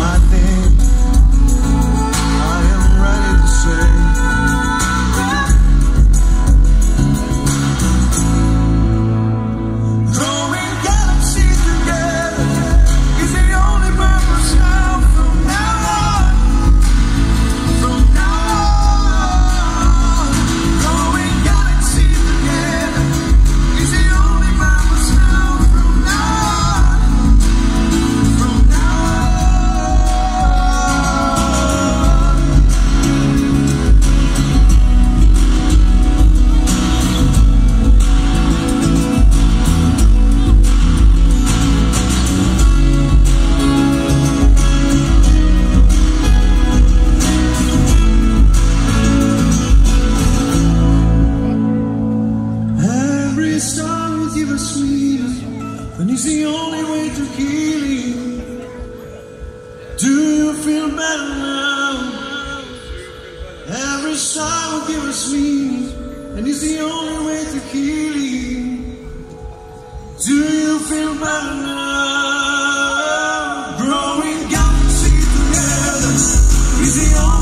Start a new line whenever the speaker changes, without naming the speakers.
I think I am ready to say growing galaxies together is the only purpose now. From now on, growing galaxies together is the only purpose now. From now every star will give us meaning, and it's the only way to healing. Do you feel better now? Every star will give us meaning, and it's the only way to healing. Do you feel better now? Growing galaxies together is the only